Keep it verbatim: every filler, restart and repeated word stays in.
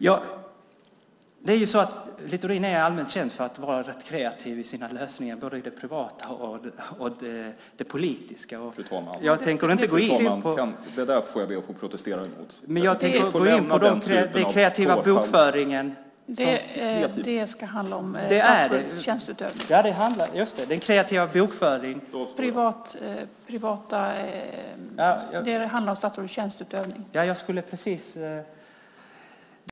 Ja, det är ju så att Littorin är allmänt känd för att vara rätt kreativ i sina lösningar, både i det privata och, och det, det politiska. Och Fru talman. Jag tänker inte gå in på... Kan, det där får jag be att få protestera emot. Men jag tänker gå in på de, den kreativa bokföringen. Det, det ska handla om det statsrådets tjänsteutövning. Ja, det handlar, just det, den kreativa bokföring. Privat, eh, privata, eh, ja, jag, det handlar om statsrådets tjänsteutövning. Ja, jag skulle precis... Eh,